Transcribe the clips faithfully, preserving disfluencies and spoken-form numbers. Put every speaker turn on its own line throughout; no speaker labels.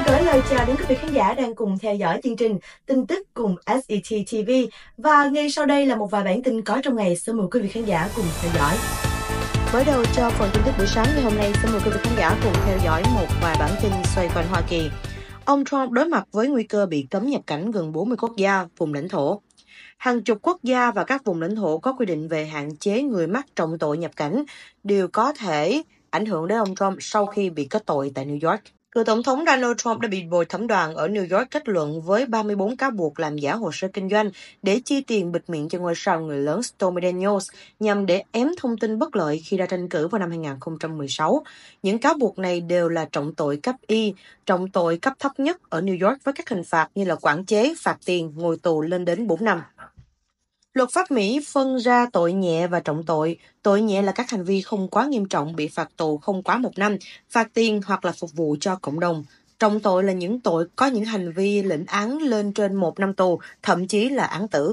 gửi lời chào đến quý vị khán giả đang cùng theo dõi chương trình tin tức cùng ét e tê ti vi, và ngay sau đây là một vài bản tin có trong ngày. Xin mời quý vị khán giả cùng theo dõi. Mở đầu cho phần tin tức buổi sáng ngày hôm nay, xin mời quý vị khán giả cùng theo dõi một vài bản tin xoay quanh Hoa Kỳ. Ông Trump đối mặt với nguy cơ bị cấm nhập cảnh gần bốn mươi quốc gia, vùng lãnh thổ. Hàng chục quốc gia và các vùng lãnh thổ có quy định về hạn chế người mắc trọng tội nhập cảnh đều có thể ảnh hưởng đến ông Trump sau khi bị kết tội tại New York. Cựu Tổng thống Donald Trump đã bị bồi thẩm đoàn ở New York kết luận với ba mươi bốn cáo buộc làm giả hồ sơ kinh doanh để chi tiền bịt miệng cho ngôi sao người lớn Stormy Daniels nhằm để ém thông tin bất lợi khi ra tranh cử vào năm hai nghìn không trăm mười sáu. Những cáo buộc này đều là trọng tội cấp Y, trọng tội cấp thấp nhất ở New York với các hình phạt như là quản chế, phạt tiền, ngồi tù lên đến bốn năm. Luật pháp Mỹ phân ra tội nhẹ và trọng tội. Tội nhẹ là các hành vi không quá nghiêm trọng bị phạt tù không quá một năm, phạt tiền hoặc là phục vụ cho cộng đồng. Trọng tội là những tội có những hành vi lĩnh án lên trên một năm tù, thậm chí là án tử.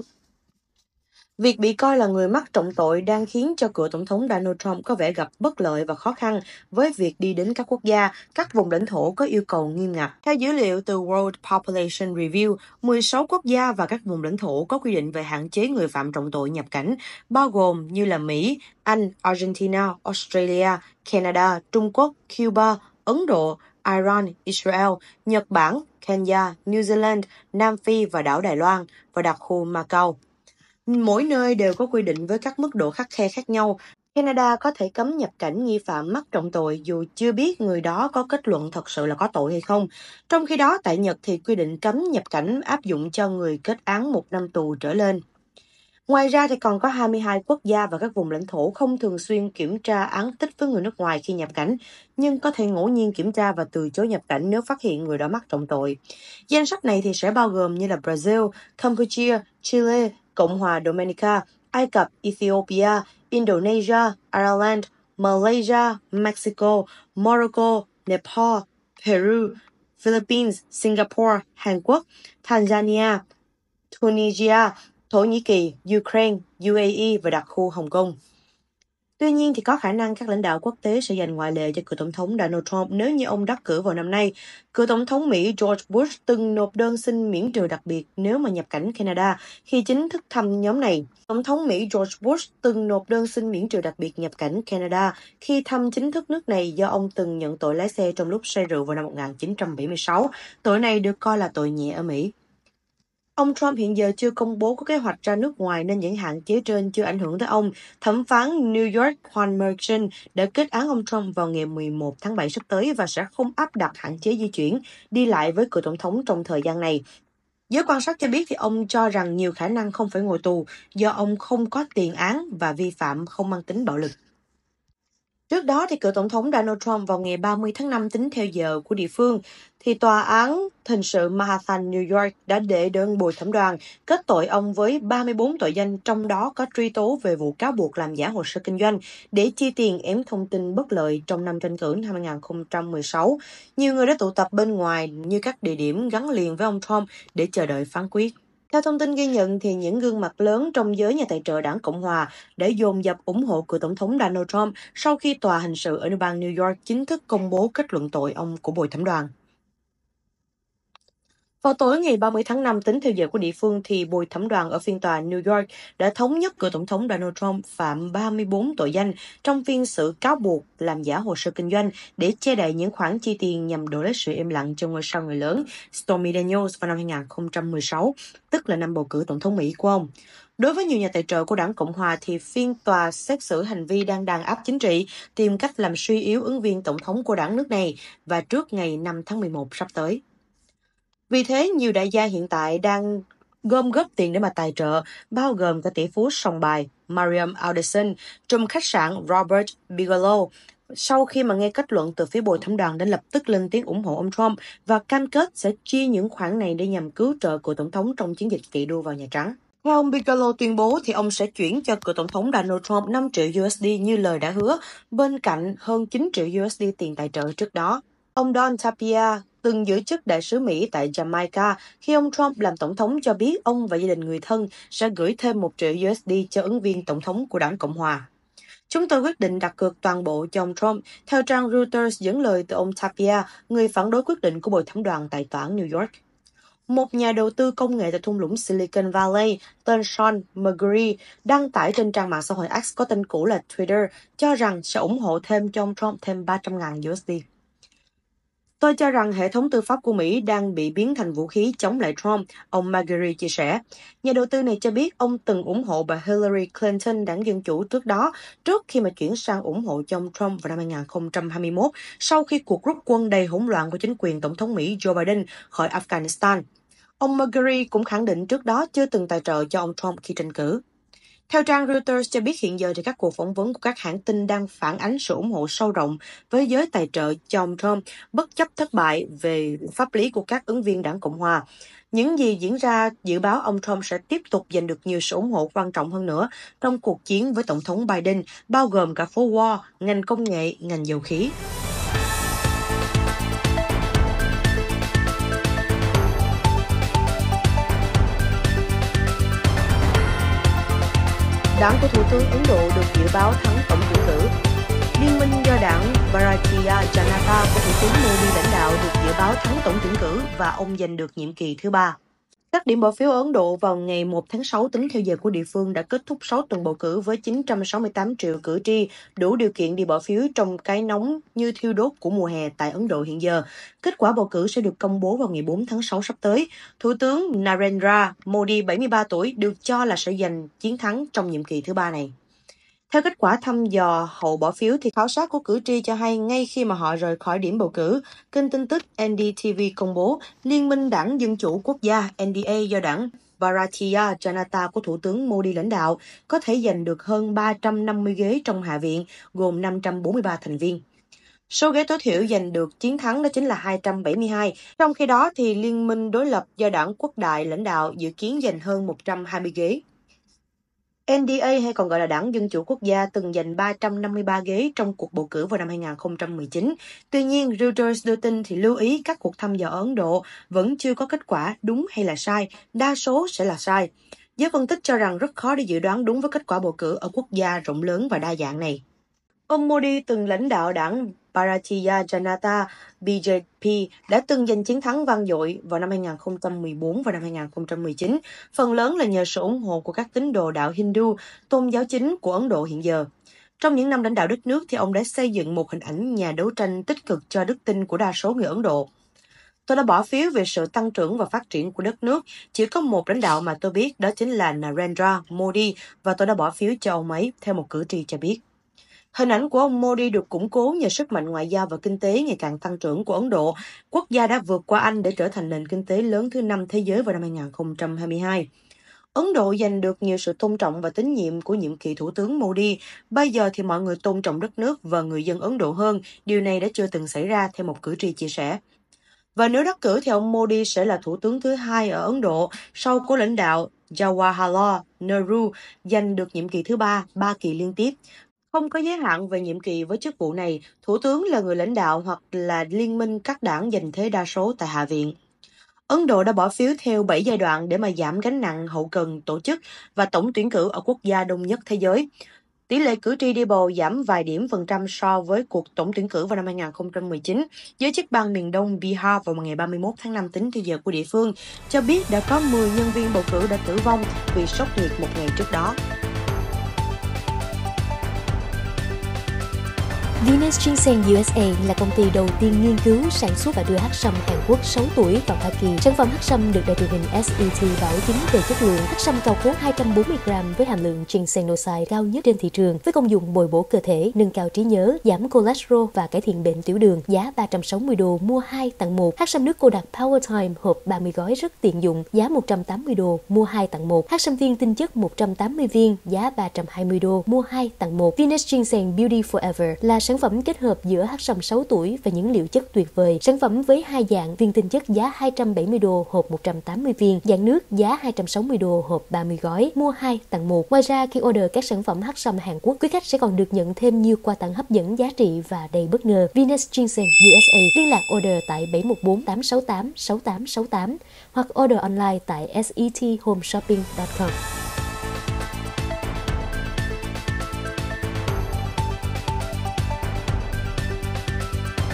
Việc bị coi là người mắc trọng tội đang khiến cho cựu Tổng thống Donald Trump có vẻ gặp bất lợi và khó khăn với việc đi đến các quốc gia, các vùng lãnh thổ có yêu cầu nghiêm ngặt. Theo dữ liệu từ World Population Review, mười sáu quốc gia và các vùng lãnh thổ có quy định về hạn chế người phạm trọng tội nhập cảnh, bao gồm như là Mỹ, Anh, Argentina, Australia, Canada, Trung Quốc, Cuba, Ấn Độ, Iran, Israel, Nhật Bản, Kenya, New Zealand, Nam Phi và đảo Đài Loan và đặc khu Macau. Mỗi nơi đều có quy định với các mức độ khắt khe khác nhau. Canada có thể cấm nhập cảnh nghi phạm mắc trọng tội dù chưa biết người đó có kết luận thật sự là có tội hay không. Trong khi đó, tại Nhật thì quy định cấm nhập cảnh áp dụng cho người kết án một năm tù trở lên. Ngoài ra thì còn có hai mươi hai quốc gia và các vùng lãnh thổ không thường xuyên kiểm tra án tích với người nước ngoài khi nhập cảnh, nhưng có thể ngẫu nhiên kiểm tra và từ chối nhập cảnh nếu phát hiện người đó mắc trọng tội. Danh sách này thì sẽ bao gồm như là Brazil, Campuchia, Chile, Cộng hòa Dominica, Ai Cập, Ethiopia, Indonesia, Ireland, Malaysia, Mexico, Morocco, Nepal, Peru, Philippines, Singapore, Hàn Quốc, Tanzania, Tunisia, Thổ Nhĩ Kỳ, Ukraine, u a e và đặc khu Hồng Kông. Tuy nhiên thì có khả năng các lãnh đạo quốc tế sẽ dành ngoại lệ cho cựu Tổng thống Donald Trump nếu như ông đắc cử vào năm nay. Cựu Tổng thống Mỹ George Bush từng nộp đơn xin miễn trừ đặc biệt nếu mà nhập cảnh Canada khi chính thức thăm nhóm này. Tổng thống Mỹ George Bush từng nộp đơn xin miễn trừ đặc biệt nhập cảnh Canada khi thăm chính thức nước này do ông từng nhận tội lái xe trong lúc say rượu vào năm một nghìn chín trăm bảy mươi sáu. Tội này được coi là tội nhẹ ở Mỹ. Ông Trump hiện giờ chưa công bố có kế hoạch ra nước ngoài nên những hạn chế trên chưa ảnh hưởng tới ông. Thẩm phán New York Juan Merchan đã kết án ông Trump vào ngày mười một tháng bảy sắp tới và sẽ không áp đặt hạn chế di chuyển, đi lại với cựu tổng thống trong thời gian này. Giới quan sát cho biết thì ông cho rằng nhiều khả năng không phải ngồi tù do ông không có tiền án và vi phạm không mang tính bạo lực. Trước đó, thì cựu Tổng thống Donald Trump vào ngày ba mươi tháng năm tính theo giờ của địa phương, thì Tòa án Hình sự Manhattan, New York đã đệ đơn bồi thẩm đoàn kết tội ông với ba mươi bốn tội danh, trong đó có truy tố về vụ cáo buộc làm giả hồ sơ kinh doanh để chi tiền ém thông tin bất lợi trong năm tranh cử năm hai nghìn không trăm mười sáu. Nhiều người đã tụ tập bên ngoài như các địa điểm gắn liền với ông Trump để chờ đợi phán quyết. Theo thông tin ghi nhận, thì những gương mặt lớn trong giới nhà tài trợ đảng Cộng hòa đã dồn dập ủng hộ cựu Tổng thống Donald Trump sau khi Tòa Hình sự ở bang New York chính thức công bố kết luận tội ông của bồi thẩm đoàn. Vào tối ngày ba mươi tháng năm tính theo giờ của địa phương, thì bồi thẩm đoàn ở phiên tòa New York đã thống nhất cựu Tổng thống Donald Trump phạm ba mươi bốn tội danh trong phiên xử cáo buộc làm giả hồ sơ kinh doanh để che đậy những khoản chi tiền nhằm đổ lấy sự im lặng cho ngôi sao người lớn Stormy Daniels vào năm hai nghìn không trăm mười sáu, tức là năm bầu cử Tổng thống Mỹ của ông. Đối với nhiều nhà tài trợ của đảng Cộng hòa, thì phiên tòa xét xử hành vi đang đàn áp chính trị, tìm cách làm suy yếu ứng viên tổng thống của đảng nước này và trước ngày năm tháng mười một sắp tới. Vì thế, nhiều đại gia hiện tại đang gom góp tiền để mà tài trợ, bao gồm cả tỷ phú sòng bài Mariam Alderson, trùm khách sạn Robert Bigelow. Sau khi mà nghe kết luận từ phía bồi thẩm đoàn đã lập tức lên tiếng ủng hộ ông Trump và cam kết sẽ chia những khoản này để nhằm cứu trợ cựu tổng thống trong chiến dịch chạy đua vào Nhà Trắng. Theo ông Bigelow tuyên bố, thì ông sẽ chuyển cho cựu tổng thống Donald Trump năm triệu u ét đê như lời đã hứa, bên cạnh hơn chín triệu u ét đê tiền tài trợ trước đó. Ông Don Tapia, từng giữ chức đại sứ Mỹ tại Jamaica khi ông Trump làm tổng thống, cho biết ông và gia đình người thân sẽ gửi thêm một triệu u ét đê cho ứng viên tổng thống của đảng Cộng hòa. Chúng tôi quyết định đặt cược toàn bộ cho ông Trump, theo trang Reuters dẫn lời từ ông Tapia, người phản đối quyết định của bồi thẩm đoàn tại tòa án New York. Một nhà đầu tư công nghệ tại thung lũng Silicon Valley tên Sean McGree đăng tải trên trang mạng xã hội X có tên cũ là Twitter cho rằng sẽ ủng hộ thêm cho ông Trump thêm ba trăm nghìn đô la. Tôi cho rằng hệ thống tư pháp của Mỹ đang bị biến thành vũ khí chống lại Trump, ông McGree chia sẻ. Nhà đầu tư này cho biết ông từng ủng hộ bà Hillary Clinton đảng Dân Chủ trước đó, trước khi mà chuyển sang ủng hộ cho ông Trump vào năm hai nghìn không trăm hai mươi mốt, sau khi cuộc rút quân đầy hỗn loạn của chính quyền Tổng thống Mỹ Joe Biden khỏi Afghanistan. Ông McGree cũng khẳng định trước đó chưa từng tài trợ cho ông Trump khi tranh cử. Theo trang Reuters cho biết hiện giờ thì các cuộc phỏng vấn của các hãng tin đang phản ánh sự ủng hộ sâu rộng với giới tài trợ cho ông Trump, bất chấp thất bại về pháp lý của các ứng viên đảng Cộng Hòa. Những gì diễn ra dự báo ông Trump sẽ tiếp tục giành được nhiều sự ủng hộ quan trọng hơn nữa trong cuộc chiến với Tổng thống Biden, bao gồm cả phố Wall, ngành công nghệ, ngành dầu khí. Đảng của Thủ tướng Ấn Độ được dự báo thắng tổng tuyển cử. Liên minh do đảng Bharatiya Janata của Thủ tướng Modi lãnh đạo được dự báo thắng tổng tuyển cử và ông giành được nhiệm kỳ thứ ba. Các điểm bỏ phiếu ở Ấn Độ vào ngày một tháng sáu tính theo giờ của địa phương đã kết thúc sáu tuần bầu cử với chín trăm sáu mươi tám triệu cử tri đủ điều kiện đi bỏ phiếu trong cái nóng như thiêu đốt của mùa hè tại Ấn Độ hiện giờ. Kết quả bầu cử sẽ được công bố vào ngày bốn tháng sáu sắp tới. Thủ tướng Narendra Modi, bảy mươi ba tuổi, được cho là sẽ giành chiến thắng trong nhiệm kỳ thứ ba này. Theo kết quả thăm dò hậu bỏ phiếu thì khảo sát của cử tri cho hay ngay khi mà họ rời khỏi điểm bầu cử, kênh tin tức en đê tê vê công bố Liên minh Đảng Dân Chủ Quốc gia en đê a do đảng Bharatiya Janata của Thủ tướng Modi lãnh đạo có thể giành được hơn ba trăm năm mươi ghế trong Hạ viện, gồm năm trăm bốn mươi ba thành viên. Số ghế tối thiểu giành được chiến thắng đó chính là hai trăm bảy mươi hai. Trong khi đó thì Liên minh đối lập do đảng Quốc đại lãnh đạo dự kiến giành hơn một trăm hai mươi ghế. en đê a hay còn gọi là Đảng Dân Chủ Quốc gia từng giành ba trăm năm mươi ba ghế trong cuộc bầu cử vào năm hai nghìn không trăm mười chín. Tuy nhiên, Reuters đưa tin thì lưu ý các cuộc thăm dò ở Ấn Độ vẫn chưa có kết quả đúng hay là sai, đa số sẽ là sai. Giới phân tích cho rằng rất khó để dự đoán đúng với kết quả bầu cử ở quốc gia rộng lớn và đa dạng này. Ông Modi từng lãnh đạo đảng Bharatiya Janata B J P đã từng giành chiến thắng vang dội vào năm hai nghìn không trăm mười bốn và năm hai nghìn không trăm mười chín, phần lớn là nhờ sự ủng hộ của các tín đồ đạo Hindu, tôn giáo chính của Ấn Độ hiện giờ. Trong những năm lãnh đạo đất nước thì ông đã xây dựng một hình ảnh nhà đấu tranh tích cực cho đức tin của đa số người Ấn Độ. Tôi đã bỏ phiếu về sự tăng trưởng và phát triển của đất nước. Chỉ có một lãnh đạo mà tôi biết, đó chính là Narendra Modi, và tôi đã bỏ phiếu cho ông ấy, theo một cử tri cho biết. Hình ảnh của ông Modi được củng cố nhờ sức mạnh ngoại giao và kinh tế ngày càng tăng trưởng của Ấn Độ. Quốc gia đã vượt qua Anh để trở thành nền kinh tế lớn thứ năm thế giới vào năm hai nghìn không trăm hai mươi hai. Ấn Độ giành được nhiều sự tôn trọng và tín nhiệm của nhiệm kỳ Thủ tướng Modi. Bây giờ thì mọi người tôn trọng đất nước và người dân Ấn Độ hơn. Điều này đã chưa từng xảy ra, theo một cử tri chia sẻ. Và nếu đắc cử thì ông Modi sẽ là thủ tướng thứ hai ở Ấn Độ sau cố lãnh đạo Jawaharlal Nehru giành được nhiệm kỳ thứ ba, ba kỳ liên tiếp. Không có giới hạn về nhiệm kỳ với chức vụ này, thủ tướng là người lãnh đạo hoặc là liên minh các đảng giành thế đa số tại Hạ viện. Ấn Độ đã bỏ phiếu theo bảy giai đoạn để mà giảm gánh nặng hậu cần tổ chức và tổng tuyển cử ở quốc gia đông nhất thế giới. Tỷ lệ cử tri đi bầu giảm vài điểm phần trăm so với cuộc tổng tuyển cử vào năm hai nghìn không trăm mười chín. Giới chức bang miền đông Bihar vào ngày ba mươi mốt tháng năm tính theo giờ của địa phương cho biết đã có mười nhân viên bầu cử đã tử vong vì sốc nhiệt một ngày trước đó.
Venus Ginseng u ét a là công ty đầu tiên nghiên cứu, sản xuất và đưa hắc sâm Hàn Quốc sáu tuổi vào Hoa Kỳ. Sản phẩm hắc sâm được đài truyền hình ét e tê bảo chứng về chất lượng. Hắc sâm cao khối hai trăm bốn mươi gam với hàm lượng ginsenoside cao nhất trên thị trường, với công dụng bồi bổ cơ thể, nâng cao trí nhớ, giảm cholesterol và cải thiện bệnh tiểu đường. Giá ba trăm sáu mươi đô mua hai tặng một. Hắc sâm nước cô đặc Power Time hộp ba mươi gói rất tiện dụng, giá một trăm tám mươi đô mua hai tặng một. Hắc sâm viên tinh chất một trăm tám mươi viên, giá ba trăm hai mươi đô mua hai tặng một. Venus Ginseng Beauty Forever là sản phẩm kết hợp giữa hắc sâm sáu tuổi và những liệu chất tuyệt vời. Sản phẩm với hai dạng: viên tinh chất giá hai trăm bảy mươi đô hộp một trăm tám mươi viên, dạng nước giá hai trăm sáu mươi đô hộp ba mươi gói, mua hai tặng một. Ngoài ra, khi order các sản phẩm hắc sâm Hàn Quốc, quý khách sẽ còn được nhận thêm nhiều quà tặng hấp dẫn, giá trị và đầy bất ngờ. Venus Ginseng u ét a liên lạc order tại bảy một bốn tám sáu tám sáu tám sáu tám hoặc order online tại sethomeshopping chấm com.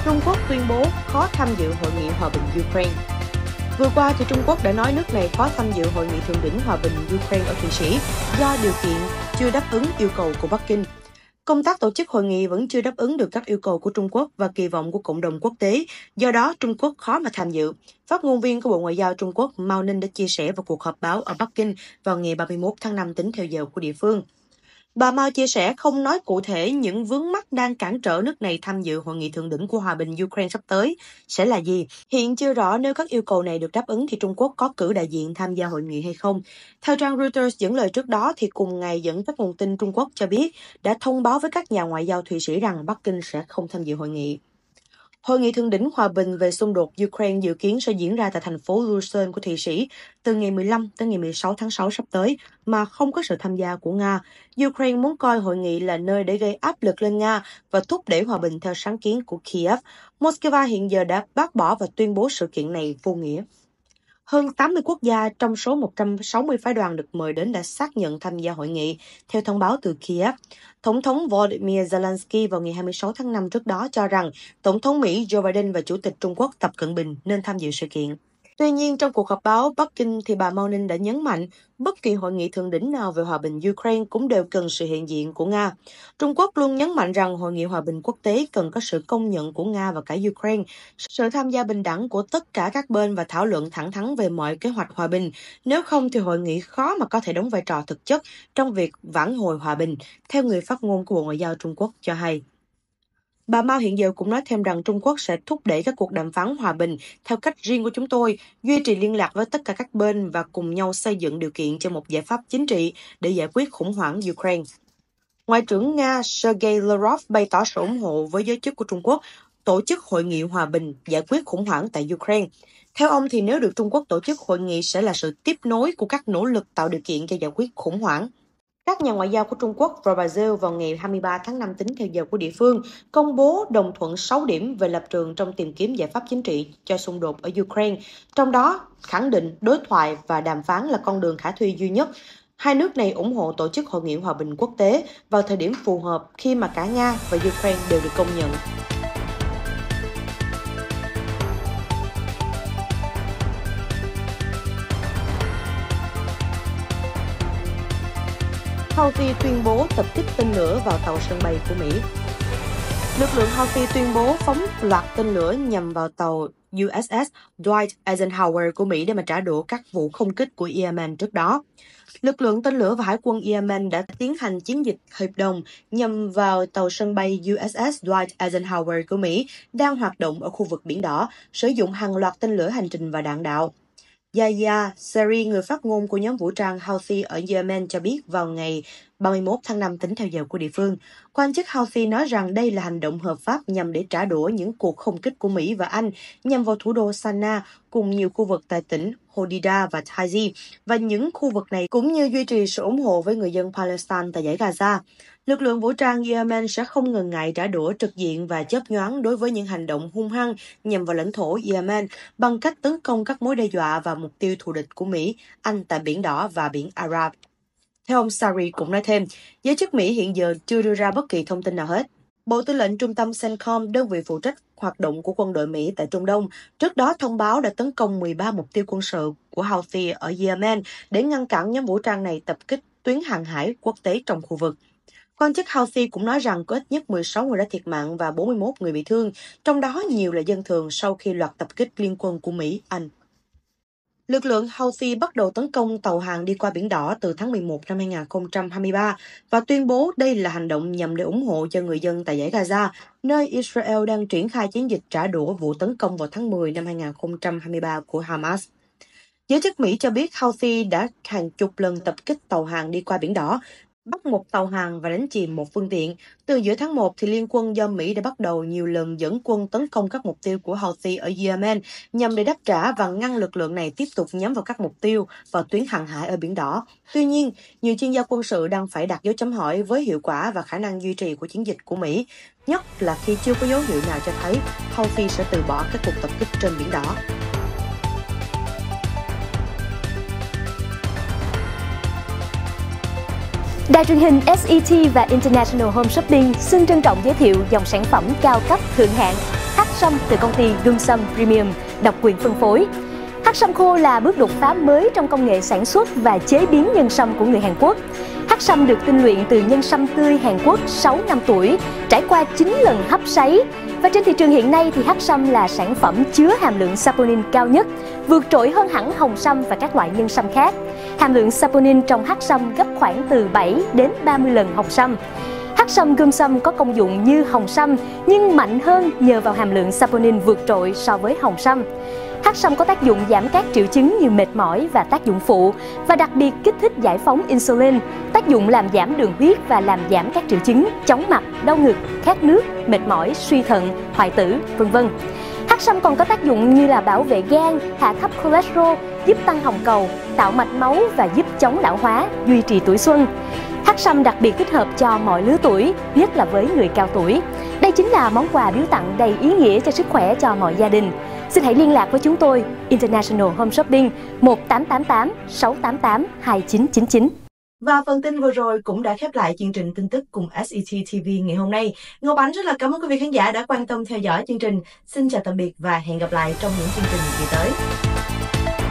Trung Quốc tuyên bố khó tham dự hội nghị hòa bình Ukraine. Vừa qua thì Trung Quốc đã nói nước này khó tham dự hội nghị thượng đỉnh hòa bình Ukraine ở Thụy Sĩ do điều kiện chưa đáp ứng yêu cầu của Bắc Kinh. Công tác tổ chức hội nghị vẫn chưa đáp ứng được các yêu cầu của Trung Quốc và kỳ vọng của cộng đồng quốc tế, do đó Trung Quốc khó mà tham dự. Phát ngôn viên của Bộ Ngoại giao Trung Quốc Mao Ninh đã chia sẻ vào cuộc họp báo ở Bắc Kinh vào ngày ba mươi mốt tháng năm tính theo giờ của địa phương. Bà Mao chia sẻ không nói cụ thể những vướng mắc đang cản trở nước này tham dự hội nghị thượng đỉnh của hòa bình Ukraine sắp tới sẽ là gì. Hiện chưa rõ nếu các yêu cầu này được đáp ứng thì Trung Quốc có cử đại diện tham gia hội nghị hay không. Theo trang Reuters dẫn lời trước đó thì cùng ngày dẫn các nguồn tin Trung Quốc cho biết đã thông báo với các nhà ngoại giao Thụy Sĩ rằng Bắc Kinh sẽ không tham dự hội nghị. Hội nghị thượng đỉnh hòa bình về xung đột Ukraine dự kiến sẽ diễn ra tại thành phố Lucerne của Thụy Sĩ từ ngày mười lăm tới ngày mười sáu tháng sáu sắp tới mà không có sự tham gia của Nga. Ukraine muốn coi hội nghị là nơi để gây áp lực lên Nga và thúc đẩy hòa bình theo sáng kiến của Kiev. Moscow hiện giờ đã bác bỏ và tuyên bố sự kiện này vô nghĩa. Hơn tám mươi quốc gia trong số một trăm sáu mươi phái đoàn được mời đến đã xác nhận tham gia hội nghị, theo thông báo từ Kiev. Tổng thống Volodymyr Zelensky vào ngày hai mươi sáu tháng năm trước đó cho rằng Tổng thống Mỹ Joe Biden và Chủ tịch Trung Quốc Tập Cận Bình nên tham dự sự kiện. Tuy nhiên, trong cuộc họp báo Bắc Kinh thì bà Mao Ninh đã nhấn mạnh bất kỳ hội nghị thượng đỉnh nào về hòa bình Ukraine cũng đều cần sự hiện diện của Nga. Trung Quốc luôn nhấn mạnh rằng hội nghị hòa bình quốc tế cần có sự công nhận của Nga và cả Ukraine, sự tham gia bình đẳng của tất cả các bên và thảo luận thẳng thắn về mọi kế hoạch hòa bình. Nếu không thì hội nghị khó mà có thể đóng vai trò thực chất trong việc vãn hồi hòa bình, theo người phát ngôn của Bộ Ngoại giao Trung Quốc cho hay. Bà Mao hiện giờ cũng nói thêm rằng Trung Quốc sẽ thúc đẩy các cuộc đàm phán hòa bình theo cách riêng của chúng tôi, duy trì liên lạc với tất cả các bên và cùng nhau xây dựng điều kiện cho một giải pháp chính trị để giải quyết khủng hoảng Ukraine. Ngoại trưởng Nga Sergei Lavrov bày tỏ sự ủng hộ với giới chức của Trung Quốc tổ chức hội nghị hòa bình giải quyết khủng hoảng tại Ukraine. Theo ông thì nếu được Trung Quốc tổ chức hội nghị sẽ là sự tiếp nối của các nỗ lực tạo điều kiện cho giải quyết khủng hoảng. Các nhà ngoại giao của Trung Quốc và Brazil vào ngày hai mươi ba tháng năm tính theo giờ của địa phương công bố đồng thuận sáu điểm về lập trường trong tìm kiếm giải pháp chính trị cho xung đột ở Ukraine, trong đó khẳng định đối thoại và đàm phán là con đường khả thi duy nhất. Hai nước này ủng hộ tổ chức hội nghị hòa bình quốc tế vào thời điểm phù hợp khi mà cả Nga và Ukraine đều được công nhận. Houthi tuyên bố tập kích tên lửa vào tàu sân bay của Mỹ. Lực lượng Houthi tuyên bố phóng loạt tên lửa nhằm vào tàu u ét ét Dwight Eisenhower của Mỹ để mà trả đũa các vụ không kích của Yemen trước đó. Lực lượng tên lửa và hải quân Yemen đã tiến hành chiến dịch hợp đồng nhằm vào tàu sân bay u ét ét Dwight Eisenhower của Mỹ đang hoạt động ở khu vực Biển Đỏ, sử dụng hàng loạt tên lửa hành trình và đạn đạo. Yahya Sari, người phát ngôn của nhóm vũ trang Houthi ở Yemen cho biết vào ngày ba mươi mốt tháng năm tính theo giờ của địa phương. Quan chức Houthi nói rằng đây là hành động hợp pháp nhằm để trả đũa những cuộc không kích của Mỹ và Anh nhằm vào thủ đô Sanaa cùng nhiều khu vực tại tỉnh Hodeidah và Taiz, và những khu vực này cũng như duy trì sự ủng hộ với người dân Palestine tại dải Gaza. Lực lượng vũ trang Yemen sẽ không ngần ngại trả đũa trực diện và chớp nhoáng đối với những hành động hung hăng nhằm vào lãnh thổ Yemen bằng cách tấn công các mối đe dọa và mục tiêu thù địch của Mỹ, Anh tại Biển Đỏ và Biển Ả Rập. Theo ông Sari cũng nói thêm, giới chức Mỹ hiện giờ chưa đưa ra bất kỳ thông tin nào hết. Bộ Tư lệnh Trung tâm CENTCOM, đơn vị phụ trách hoạt động của quân đội Mỹ tại Trung Đông, trước đó thông báo đã tấn công mười ba mục tiêu quân sự của Houthi ở Yemen để ngăn cản nhóm vũ trang này tập kích tuyến hàng hải quốc tế trong khu vực. Quan chức Houthi cũng nói rằng có ít nhất mười sáu người đã thiệt mạng và bốn mươi mốt người bị thương, trong đó nhiều là dân thường sau khi loạt tập kích liên quân của Mỹ, Anh. Lực lượng Houthi bắt đầu tấn công tàu hàng đi qua Biển Đỏ từ tháng mười một năm hai nghìn không trăm hai mươi ba và tuyên bố đây là hành động nhằm để ủng hộ cho người dân tại dải Gaza, nơi Israel đang triển khai chiến dịch trả đũa vụ tấn công vào tháng mười năm hai nghìn không trăm hai mươi ba của Hamas. Giới chức Mỹ cho biết Houthi đã hàng chục lần tập kích tàu hàng đi qua Biển Đỏ, bắt một tàu hàng và đánh chìm một phương tiện. Từ giữa tháng một, thì liên quân do Mỹ đã bắt đầu nhiều lần dẫn quân tấn công các mục tiêu của Houthi ở Yemen nhằm để đáp trả và ngăn lực lượng này tiếp tục nhắm vào các mục tiêu và tuyến hàng hải ở Biển Đỏ. Tuy nhiên, nhiều chuyên gia quân sự đang phải đặt dấu chấm hỏi với hiệu quả và khả năng duy trì của chiến dịch của Mỹ, nhất là khi chưa có dấu hiệu nào cho thấy Houthi sẽ từ bỏ các cuộc tập kích trên Biển Đỏ.
Đài truyền hình ét e tê và International Home Shopping xin trân trọng giới thiệu dòng sản phẩm cao cấp thượng hạng H sâm từ công ty Gum Sâm Premium, độc quyền phân phối. Hắc sâm khô là bước đột phá mới trong công nghệ sản xuất và chế biến nhân sâm của người Hàn Quốc. Hắc sâm được tinh luyện từ nhân sâm tươi Hàn Quốc sáu năm tuổi, trải qua chín lần hấp sấy. Và trên thị trường hiện nay thì hắc sâm là sản phẩm chứa hàm lượng saponin cao nhất, vượt trội hơn hẳn hồng sâm và các loại nhân sâm khác. Hàm lượng saponin trong hắc sâm gấp khoảng từ bảy đến ba mươi lần hồng sâm. Hắc sâm Gum Sâm có công dụng như hồng sâm nhưng mạnh hơn nhờ vào hàm lượng saponin vượt trội so với hồng sâm. Hắc sâm có tác dụng giảm các triệu chứng như mệt mỏi và tác dụng phụ, và đặc biệt kích thích giải phóng insulin, tác dụng làm giảm đường huyết và làm giảm các triệu chứng chóng mặt, đau ngực, khát nước, mệt mỏi, suy thận, hoại tử, vân vân. Hắc sâm còn có tác dụng như là bảo vệ gan, hạ thấp cholesterol, giúp tăng hồng cầu, tạo mạch máu và giúp chống lão hóa, duy trì tuổi xuân. Hắc sâm đặc biệt thích hợp cho mọi lứa tuổi, nhất là với người cao tuổi. Đây chính là món quà biếu tặng đầy ý nghĩa cho sức khỏe cho mọi gia đình. Xin hãy liên lạc với chúng tôi International Home Shopping một tám tám tám sáu tám tám hai chín chín chín.
Và phần tin vừa rồi cũng đã khép lại chương trình tin tức cùng ét e tê ti vi ngày hôm nay. Ngọc Ánh rất là cảm ơn quý vị khán giả đã quan tâm theo dõi chương trình. Xin chào tạm biệt và hẹn gặp lại trong những chương trình kỳ tới.